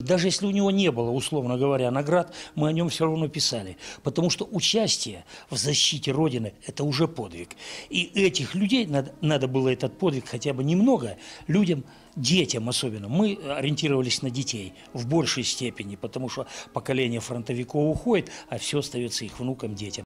Даже если у него не было, условно говоря, наград, мы о нем все равно писали. Потому что участие в защите Родины – это уже подвиг. И этих людей, надо было этот подвиг хотя бы немного людям, детям особенно. Мы ориентировались на детей в большей степени, потому что поколение фронтовиков уходит, а все остается их внукам, детям.